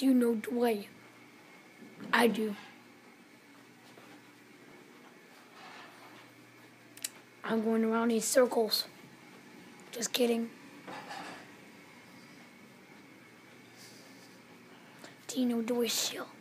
Do you know the way? I do. I'm going around these circles. Just kidding. Do you know the way still?